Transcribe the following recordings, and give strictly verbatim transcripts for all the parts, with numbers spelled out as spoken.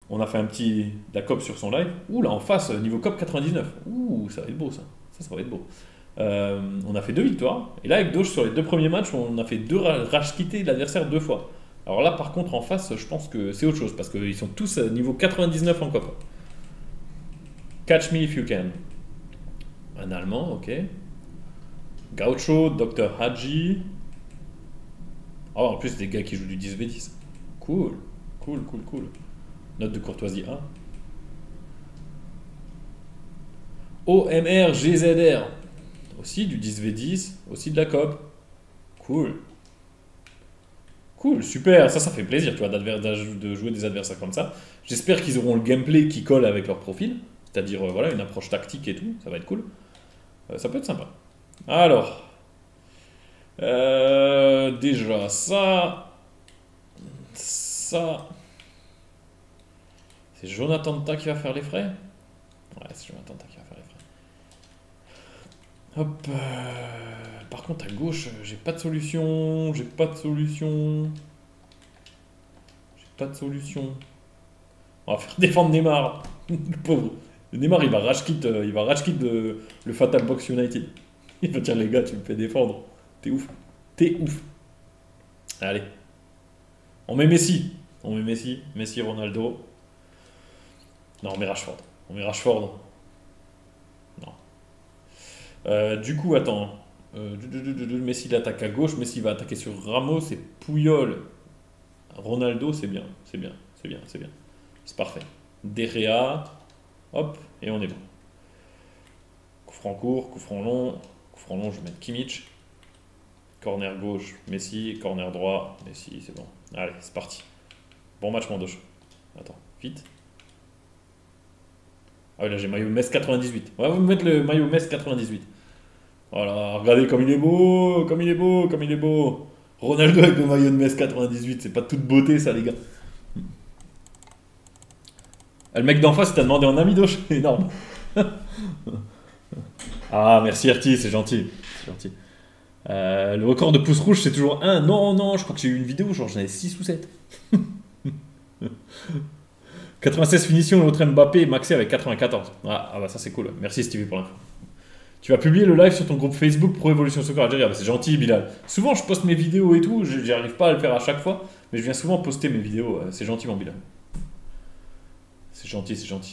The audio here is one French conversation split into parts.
On a fait un petit de la cop sur son live. Ouh, là en face, niveau cop quatre-vingt-dix-neuf. Ouh, ça va être beau ça. Ça, ça va être beau. Euh, on a fait deux victoires. Et là, avec Doge, sur les deux premiers matchs, on a fait deux ra- rage quittés l'adversaire deux fois. Alors là, par contre, en face, je pense que c'est autre chose. Parce qu'ils sont tous à niveau quatre-vingt-dix-neuf en cop. Catch me if you can. Un allemand, ok. Gaucho, docteur Haji. Oh, en plus, des gars qui jouent du dix v dix. Cool, cool, cool, cool. Note de courtoisie un. O M R G Z R. Aussi du dix v dix, aussi de la cop. Cool. Cool, super. Ça, ça fait plaisir, tu vois, d'adver- de jouer des adversaires comme ça. J'espère qu'ils auront le gameplay qui colle avec leur profil. C'est-à-dire, euh, voilà, une approche tactique et tout. Ça va être cool. Euh, ça peut être sympa. Alors, euh, déjà, ça, ça, c'est Jonathan Ta qui va faire les frais. Ouais, c'est Jonathan Ta qui va faire les frais. Hop. euh, Par contre, à gauche, euh, j'ai pas de solution. J'ai pas de solution. J'ai pas de solution. On va faire défendre Neymar. Le pauvre. Neymar, il va rage quit, euh, il va rage quit de- le Fatal Box United. Il va dire, les gars, tu me fais défendre. T'es ouf. T'es ouf. Allez. On met Messi. On met Messi. Messi, Ronaldo. Non, on met Rashford. On met Rashford. Non. Euh, du coup, attends. Euh, du- du- du- du- du- Messi il attaque à gauche. Messi va attaquer sur Ramos et Puyol. Ronaldo, c'est bien. C'est bien. C'est bien. C'est bien. C'est parfait. Derrea. Hop. Et on est bon. Coup franc court. Coup franc long. Coup franc long, je vais mettre Kimmich. Corner gauche, Messi. Corner droit, Messi, c'est bon. Allez, c'est parti. Bon match, Mandoche. Attends, vite. Ah oui, là j'ai maillot Metz quatre-vingt-dix-huit. On va vous mettre le maillot Metz quatre-vingt-dix-huit. Voilà, regardez comme il est beau, comme il est beau, comme il est beau. Ronaldo avec le maillot de Metz quatre-vingt-dix-huit, c'est pas de toute beauté ça, les gars. Ah, le mec d'en face, il t'a demandé en ami d'Oche, énorme. Ah, merci Artie, c'est gentil. C'est gentil. Euh, le record de pouce rouge, c'est toujours un. Non, non, je crois que j'ai eu une vidéo, genre j'en avais six ou sept. quatre-vingt-seize finitions, l'autre Mbappé et Maxé avec quatre-vingt-quatorze. Ah, ah bah ça c'est cool. Merci Stevie pour l'info. Tu vas publier le live sur ton groupe Facebook Pro Evolution Soccer Algérie. Ah bah c'est gentil Bilal. Souvent je poste mes vidéos et tout, je- j'arrive pas à le faire à chaque fois, mais je viens souvent poster mes vidéos. euh, C'est gentil mon Bilal. C'est gentil, c'est gentil.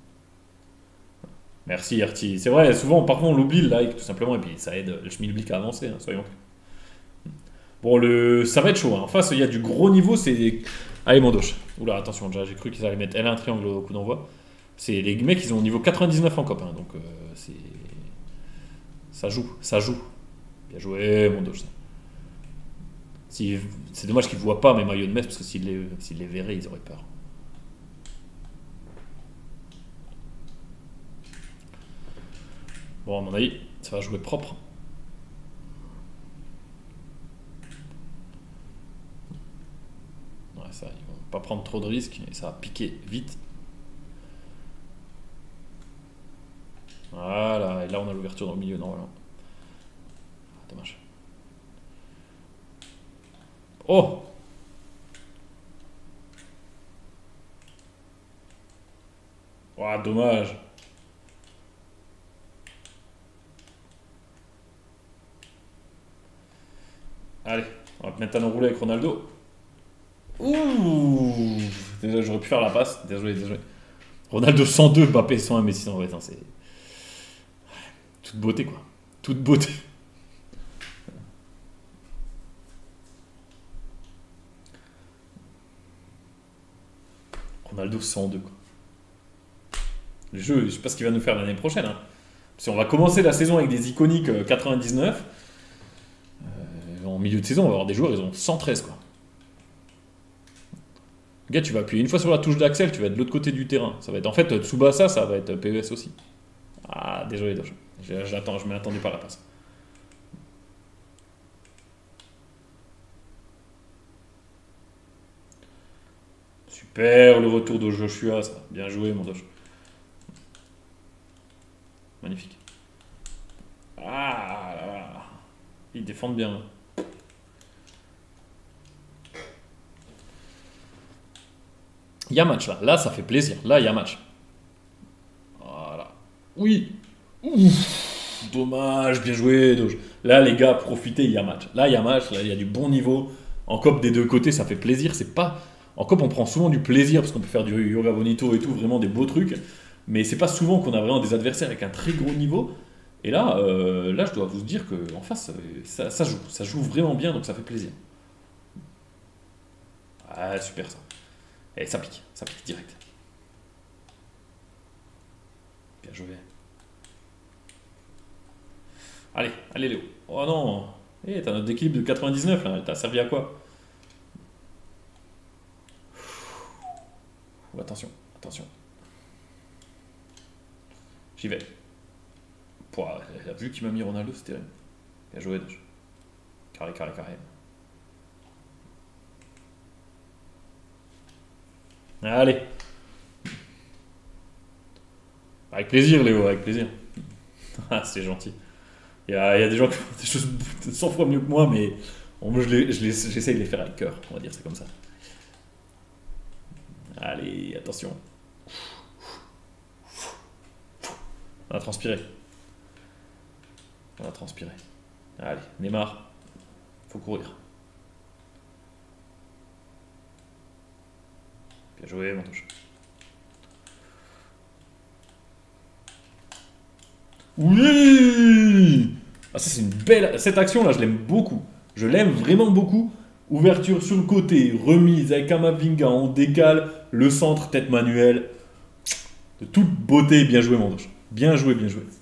Merci Arti. C'est vrai, souvent par contre on l'oublie le like tout simplement et puis ça aide le schmilblick à avancer, hein, soyons. Bon, le... ça va être chaud, hein. En face il y a du gros niveau, c'est... Allez mon doche. Oula attention, déjà j'ai cru qu'ils allaient mettre L un triangle au coup d'envoi. C'est les mecs, ils ont niveau quatre-vingt-dix-neuf en cop, hein, donc euh, c'est... Ça joue, ça joue. Bien joué, mon doge. Si... C'est dommage qu'ils ne voient pas mes maillots de Metz, parce que s'ils les... s'ils les verraient, ils auraient peur. Bon, à mon avis, ça va jouer propre. Ouais, ça, ils vont pas prendre trop de risques, et ça va piquer vite. Voilà, et là on a l'ouverture dans le milieu normalement. Ah, dommage. Oh! Ouah, dommage. Allez, on va mettre un enroulé avec Ronaldo. Ouh! Désolé, j'aurais pu faire la passe. Désolé, désolé. Ronaldo cent deux, Mbappé cent un, Messi cent vingt. C'est toute beauté quoi. Toute beauté. Ronaldo cent deux quoi. Le jeu, je sais pas ce qu'il va nous faire l'année prochaine, hein. Si on va commencer la saison avec des iconiques euh, quatre-vingt-dix-neuf, euh, en milieu de saison, on va avoir des joueurs, ils ont cent treize quoi. Gars, tu vas appuyer une fois sur la touche d'axel, tu vas être de l'autre côté du terrain. Ça va être en fait Tsubasa, ça va être P E S aussi. Ah, désolé, Doge. J'attends, je m'ai attendu par la passe. Super, le retour de Joshua, ça. Bien joué, mon Doge. Magnifique. Ah là là. Ils défendent bien, hein. Il y a match là. Là, ça fait plaisir. Là, il y a match. Voilà. Oui. Ouf. Dommage. Bien joué, Doge. Là, les gars, profitez. Il y a match. Là, il y a match. Là, il y a du bon niveau. En cop des deux côtés, ça fait plaisir. C'est pas. En cop, on prend souvent du plaisir parce qu'on peut faire du yoga bonito et tout, vraiment des beaux trucs. Mais c'est pas souvent qu'on a vraiment des adversaires avec un très gros niveau. Et là, euh, là, je dois vous dire que en face, ça, ça joue, ça joue vraiment bien, donc ça fait plaisir. Ah, super ça. Et ça pique, ça pique direct. Bien joué. Allez, allez Léo. Oh non. Eh, t'as notre équilibre de quatre-vingt-dix-neuf là. T'as servi à quoi? Oh, attention, attention. J'y vais. Pouah, la vue qu'il m'a mis Ronaldo, c'était terrible. Bien joué, Doge. Carré, carré, carré. Allez. Avec plaisir, Léo, avec plaisir. Ah, c'est gentil. Il y, a, il y a des gens qui font des choses cent fois mieux que moi, mais bon, moi, je les- je les- j'essaye de les faire avec cœur, on va dire, c'est comme ça. Allez, attention. On a transpiré. On a transpiré. Allez, Neymar. Faut courir. Bien joué, mon touche. Oui. Ah, ça, c'est une belle. Cette action-là, je l'aime beaucoup. Je l'aime vraiment beaucoup. Ouverture sur le côté, remise avec Kamavinga, on décale, le centre, tête manuelle. De toute beauté, bien joué, mon doche. Bien joué, bien joué.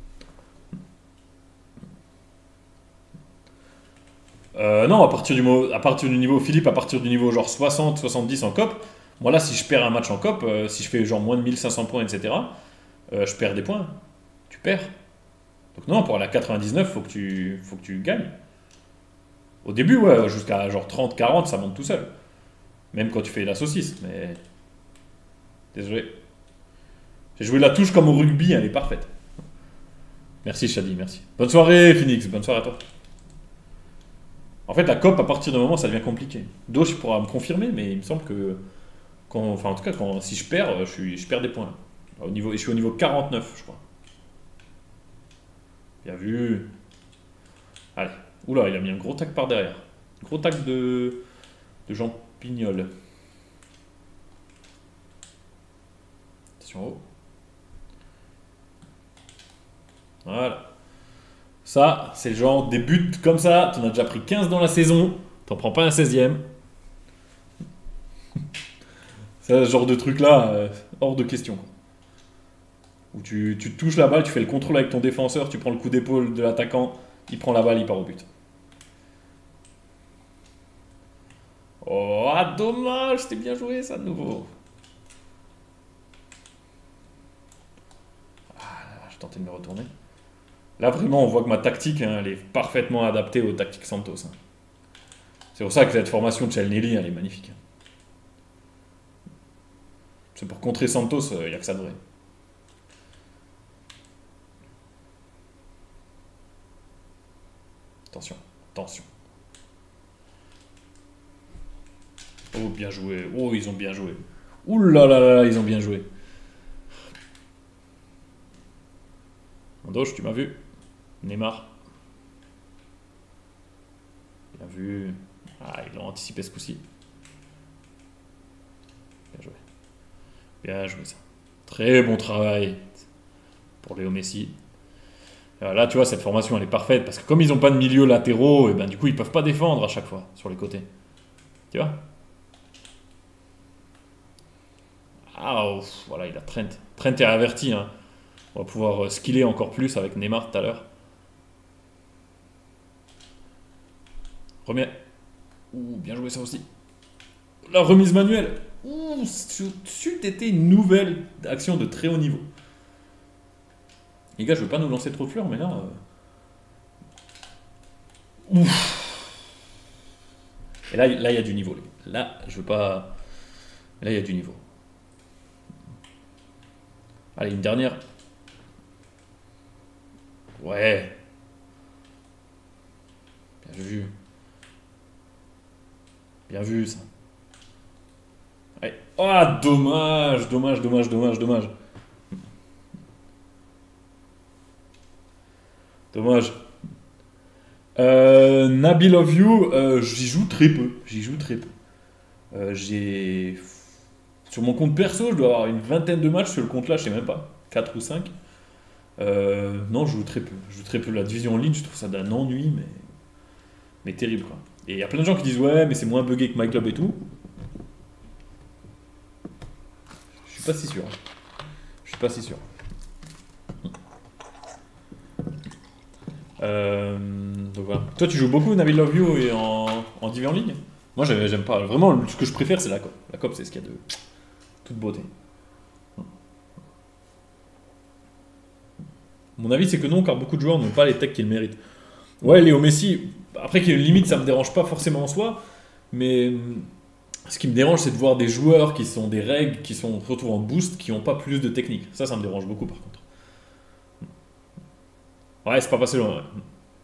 Euh, non, à partir, du, mo- à partir du niveau, Philippe, à partir du niveau genre soixante soixante-dix en cop, moi là, si je perds un match en cop, euh, si je fais genre moins de mille cinq cents points, et cetera, euh, je perds des points. Tu perds. Donc non, pour aller à quatre-vingt-dix-neuf, faut que tu, faut que tu gagnes. Au début, ouais, jusqu'à genre trente quarante, ça monte tout seul. Même quand tu fais la saucisse, mais. Désolé. J'ai joué la touche comme au rugby, elle est parfaite. Merci Shadi, merci. Bonne soirée Phoenix, bonne soirée à toi. En fait, la COP, à partir d'un moment, ça devient compliqué. Doge pourra me confirmer, mais il me semble que. Quand, enfin, en tout cas, quand, si je perds, je, suis, je perds des points. Au niveau, et je suis au niveau quarante-neuf, je crois. Bien vu. Allez. Oula, il a mis un gros tac par derrière. Gros tac de, de Jean Pignol. Attention haut. Voilà. Ça, c'est le genre des buts comme ça. T'en as déjà pris quinze dans la saison. T'en prends pas un seizième. C'est ce genre de truc là, euh, hors de question. Quoi. Où tu, tu touches la balle, tu fais le contrôle avec ton défenseur, tu prends le coup d'épaule de l'attaquant, il prend la balle, il part au but. Oh, ah, dommage, c'était bien joué ça de nouveau. Ah, je tentais de me retourner. Là, vraiment, on voit que ma tactique, hein, elle est parfaitement adaptée aux tactiques Santos. Hein. C'est pour ça que cette formation de Chelnelly, elle est magnifique. C'est pour contrer Santos, il n'y a que ça de vrai. Attention, attention. Oh, bien joué. Oh, ils ont bien joué. Ouh là là là, ils ont bien joué. Mandoche, tu m'as vu. Neymar. Bien vu. Ah, ils l'ont anticipé ce coup-ci. Bien joué. Bien joué ça. Très bon travail pour Léo Messi. Euh, Là, tu vois, cette formation, elle est parfaite parce que comme ils n'ont pas de milieu latéraux, et ben, du coup, ils peuvent pas défendre à chaque fois sur les côtés. Tu vois? Ah, ouf, voilà, il a Trent. Trent est averti. Hein. On va pouvoir euh, skiller encore plus avec Neymar tout à l'heure. Remets. Ouh, bien joué ça aussi. La remise manuelle. Ouh, c'eût été une nouvelle action de très haut niveau. Les gars, je veux pas nous lancer trop de fleurs, mais là. euh, Ouf. Et là, là, il y a du niveau. Là, je veux pas. Là, il y a du niveau. Allez, une dernière. Ouais. Bien vu. Bien vu ça. Allez. Ah, dommage, dommage, dommage, dommage, dommage. Dommage. Euh, Nabil of You, euh, j'y joue très peu. J'y joue très peu. Euh, j'ai. Sur mon compte perso, je dois avoir une vingtaine de matchs. Sur le compte là, je sais même pas. Quatre ou cinq. Euh, non, je joue très peu. Je joue très peu. La division en ligne, je trouve ça d'un ennui, mais, mais terrible quoi. Et il y a plein de gens qui disent ouais, mais c'est moins buggé que My Club et tout. Je suis pas si sûr. Je suis pas si sûr. Euh, donc voilà. Toi, tu joues beaucoup Nabil Love You et en, en div en ligne? Moi, j'aime j'aime pas. Vraiment, ce que je préfère, c'est la COP. La COP, c'est ce qu'il y a de toute beauté. Mon avis, c'est que non, car beaucoup de joueurs n'ont pas les techs qu'ils méritent. Ouais, Léo Messi, après qu'il y ait une limite, ça me dérange pas forcément en soi, mais hum, ce qui me dérange, c'est de voir des joueurs qui sont des règles, qui sont se retrouvent en boost, qui n'ont pas plus de technique. Ça, ça me dérange beaucoup par contre. Ouais, c'est pas passé loin. Ouais.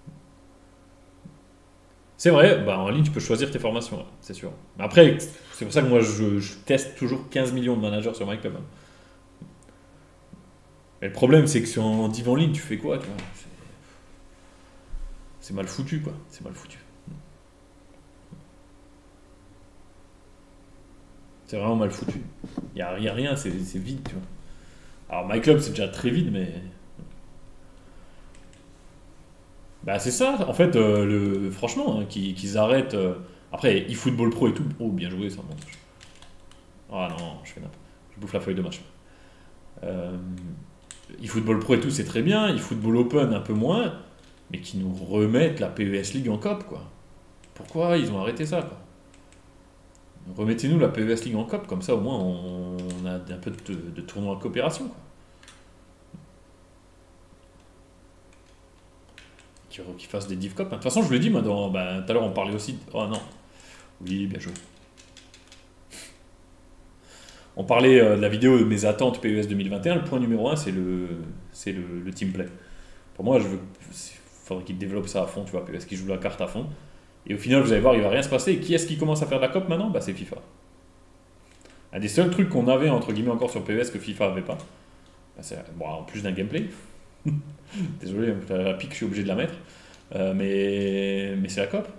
C'est vrai, bah en ligne, tu peux choisir tes formations, ouais, c'est sûr. Mais après, c'est pour ça que moi, je, je teste toujours quinze millions de managers sur MyClub. Hein. Mais le problème, c'est que sur un div en ligne, tu fais quoi, tu vois? C'est c'est mal foutu, quoi. C'est mal foutu. C'est vraiment mal foutu. Il n'y a, y a rien, c'est c'est vide, tu vois. Alors, MyClub, c'est déjà très vide, mais. Bah, c'est ça, en fait, euh, le, franchement, hein, qu'ils qu'ils arrêtent. euh, Après, eFootball Pro et tout. Oh, bien joué, ça. Bon. Ah non, je fais n'importe. Je bouffe la feuille de match. Euh, eFootball Pro et tout, c'est très bien. eFootball Open, un peu moins. Mais qui nous remettent la P E S League en COP, quoi. Pourquoi ils ont arrêté ça, quoi? Remettez-nous la P E S League en COP, comme ça au moins on, on a un peu de, de tournoi de coopération, quoi. Qui, qui fassent des div cop. De toute façon, je vous l'ai dit, moi, dans, bah, tout à l'heure on parlait aussi. De- oh non, oui, bien joué. On parlait euh, de la vidéo de mes attentes P E S deux mille vingt et un. Le point numéro un, c'est le, c'est le, le team play. Pour moi, je veux, il faudrait qu'ils développent ça à fond, tu vois, P E S qui joue la carte à fond. Et au final, vous allez voir, il va rien se passer. Et qui est-ce qui commence à faire de la cop maintenant? Bah, c'est FIFA. Un des seuls trucs qu'on avait entre guillemets encore sur P E S que FIFA avait pas. Bah, c'est, bon, en plus d'un gameplay. Désolé, la pique, je suis obligé de la mettre. Euh, mais mais c'est la cop.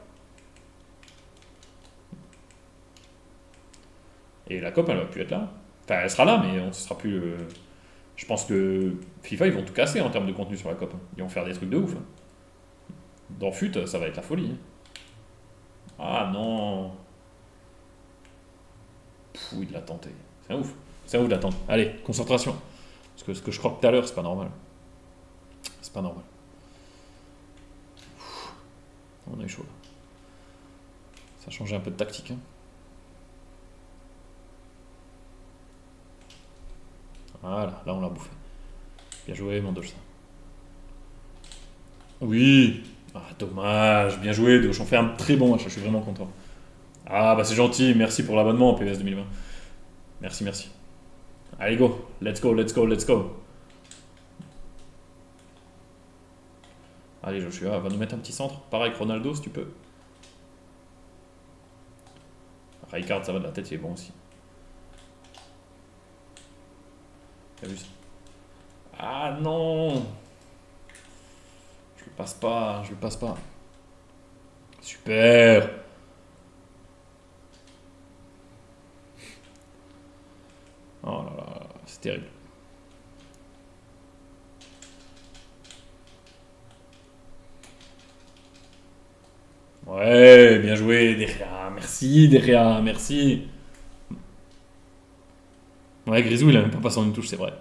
Et la cop, elle va plus être là. Enfin, elle sera là, mais on ne sera plus. euh, Je pense que FIFA, ils vont tout casser en termes de contenu sur la cop. Hein. Ils vont faire des trucs de ouf. Hein. Dans F U T, ça va être la folie. Hein. Ah non. Pouh, il l'a tenté. C'est un ouf. C'est un ouf de l'attendre. Allez, concentration. Parce que ce que je crois que tout à l'heure, c'est pas normal. C'est pas normal. On a eu chaud. Là. Ça a changé un peu de tactique. Hein. Voilà, là on l'a bouffé. Bien joué, mon Doge. Oui. Ah, dommage. Bien joué, Doge. On fait un très bon match. Je suis vraiment content. Ah, bah c'est gentil. Merci pour l'abonnement en P E S deux mille vingt. Merci, merci. Allez, go. Let's go, let's go, let's go. Allez, Joshua, va nous mettre un petit centre. Pareil, Ronaldo, si tu peux. Rijkaard, ça va de la tête, il est bon aussi. T'as vu ça? Ah non! Je le passe pas, je le passe pas. Super! Oh là là, c'est terrible. Ouais, bien joué, Derrière. Merci, Derrière, merci. Ouais, Grisou, il a même pas passé en une touche, c'est vrai.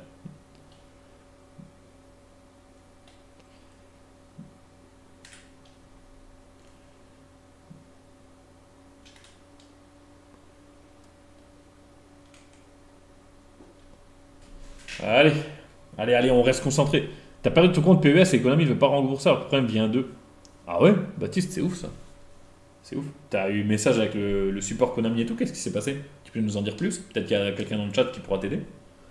Allez, allez, allez, on reste concentré. T'as perdu ton compte P E S et Konami ne veut pas rembourser alors que le problème vient d'eux. Ah ouais? Baptiste, c'est ouf ça. C'est ouf. T'as eu message avec le, le support Konami et tout, qu'est-ce qui s'est passé? Tu peux nous en dire plus? Peut-être qu'il y a quelqu'un dans le chat qui pourra t'aider.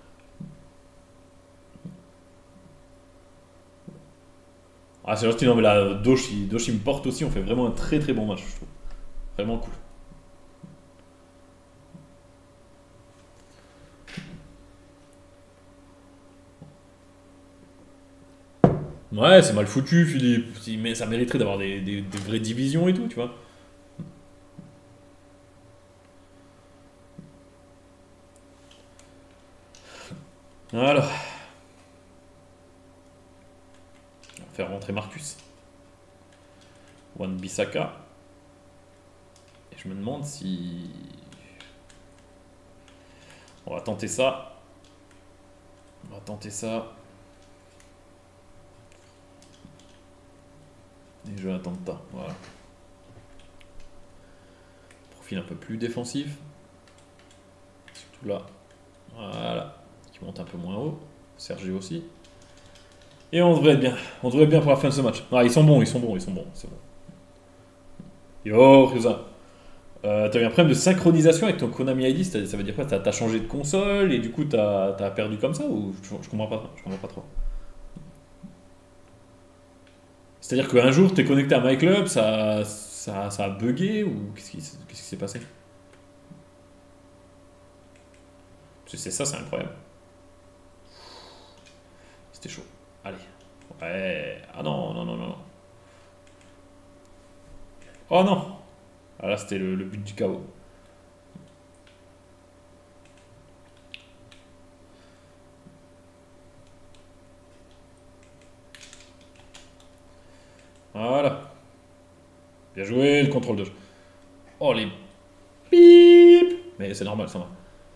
Ah, c'est gentil, non, mais là, Dosh, il, Dosh, il me porte aussi, on fait vraiment un très très bon match, je trouve. Vraiment cool. Ouais, c'est mal foutu, Philippe. Mais ça mériterait d'avoir des, des, des vraies divisions et tout, tu vois. Alors, on va faire rentrer Marcus. Wan-Bissaka. Et je me demande si... On va tenter ça. On va tenter ça. Et je vais attendre ça. Voilà. Profil un peu plus défensif. Surtout là. Voilà. Qui monte un peu moins haut. Sergio aussi. Et on devrait être bien. On devrait être bien pour la fin de ce match. Ah, ils sont bons, ils sont bons, ils sont bons. C'est bon. Yo, Ryuza. Euh, t'as eu un problème de synchronisation avec ton Konami I D, ça veut dire quoi? T'as changé de console et du coup t'as as perdu comme ça ou je, je comprends pas, je comprends pas trop. C'est-à-dire qu'un jour t'es connecté à MyClub, ça, ça, ça a bugué ou qu'est-ce qui qu'est-ce qui s'est passé? Parce que c'est ça, c'est incroyable. C'était chaud. Allez. Ouais. Ah non, non, non, non. Oh non. Ah là c'était le, le but du chaos. Voilà. Bien joué, le contrôle de jeu. Oh les pip. Mais c'est normal, ça va.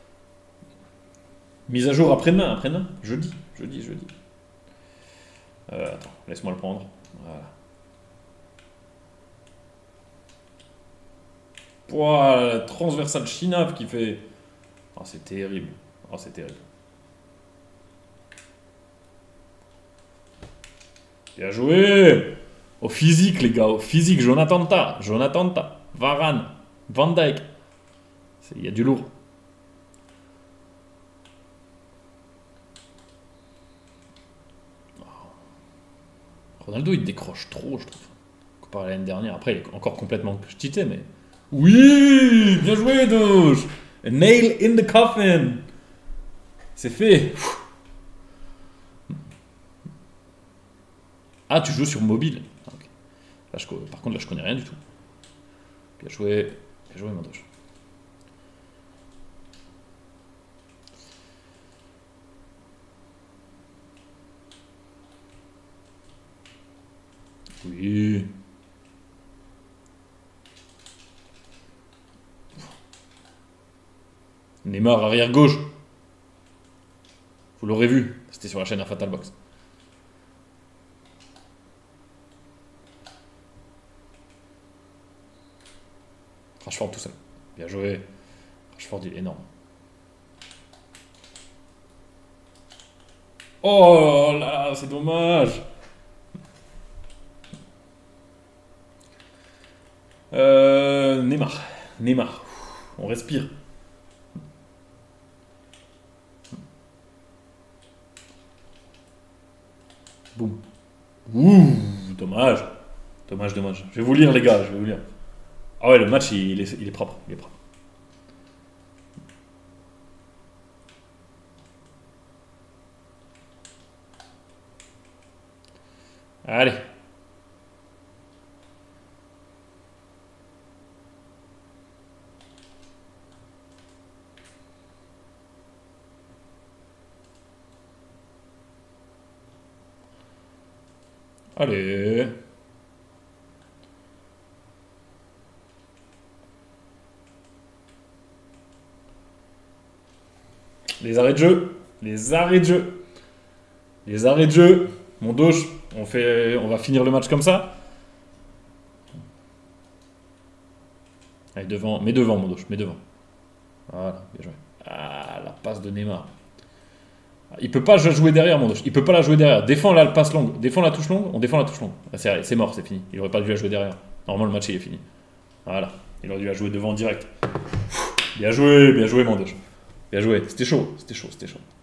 Mise à jour après-demain, après-demain. Jeudi, jeudi, jeudi. Euh, attends, laisse-moi le prendre. Voilà. Ouah, transversal chinap qui fait... Oh, c'est terrible. Oh, c'est terrible. Bien joué. Au physique, les gars. Au physique. Jonathan Ta. Jonathan Ta. Varane. Van Dijk. Il y a du lourd. Ronaldo, il décroche trop, je trouve. Comparé à l'année dernière. Après, il est encore complètement cheaté, mais... Oui, bien joué, Doge. A nail in the coffin. C'est fait. Ah, tu joues sur mobile. Ah, okay. Là, je, par contre, là, je connais rien du tout. Bien joué. Bien joué, mon Doge. Oui. Neymar arrière gauche. Vous l'aurez vu, c'était sur la chaîne à Fatal Box. Rashford tout seul. Bien joué. Rashford il est énorme. Oh là là, c'est dommage. Euh, Neymar. Neymar. On respire. Boum. Ouh, dommage. Dommage, dommage. Je vais vous lire, les gars, je vais vous lire. Ah ouais, le match, il est, il est propre. Il est propre. Allez. Allez. Les arrêts de jeu. Les arrêts de jeu. Les arrêts de jeu. Mon Doge, on, fait, on va finir le match comme ça. Allez, devant. Mets devant, mon Doge. Mets devant. Voilà, bien joué. Ah, la passe de Neymar. Il peut pas jouer derrière, mon Doge. Il peut pas la jouer derrière. Défends la passe longue. Défends la touche longue. On défend la touche longue. Ah, c'est mort, c'est fini. Il aurait pas dû la jouer derrière. Normalement, le match, il est fini. Voilà. Il aurait dû la jouer devant direct. Bien joué, bien joué, mon Doge. Bien joué. C'était chaud, c'était chaud, c'était chaud.